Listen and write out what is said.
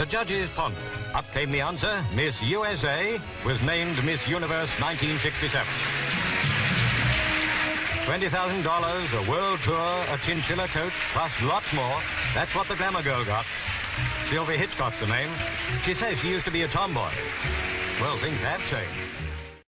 The judges pondered. Up came the answer. Miss USA was named Miss Universe 1967. $20,000, a world tour, a chinchilla coat, plus lots more. That's what the glamour girl got. Sylvia Hitchock's the name. She says she used to be a tomboy. Well, things have changed.